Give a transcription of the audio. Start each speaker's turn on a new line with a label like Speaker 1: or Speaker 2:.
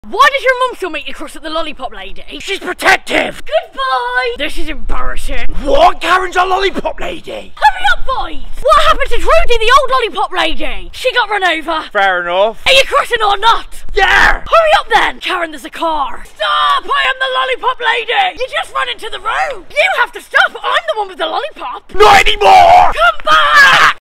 Speaker 1: Why does your mum still make you cross at the lollipop lady?
Speaker 2: She's protective.
Speaker 1: Goodbye! This is embarrassing.
Speaker 2: What? Karen's a lollipop lady.
Speaker 1: Hurry up, boys! What happened to Trudy, the old lollipop lady? She got run over.
Speaker 2: Fair enough.
Speaker 1: Are you crossing or not?
Speaker 2: Yeah.
Speaker 1: Hurry up then! Karen, there's a car. Stop! I am the lollipop lady! You just ran into the road. You have to stop. I'm the one with the lollipop.
Speaker 2: Not anymore.
Speaker 1: Come back!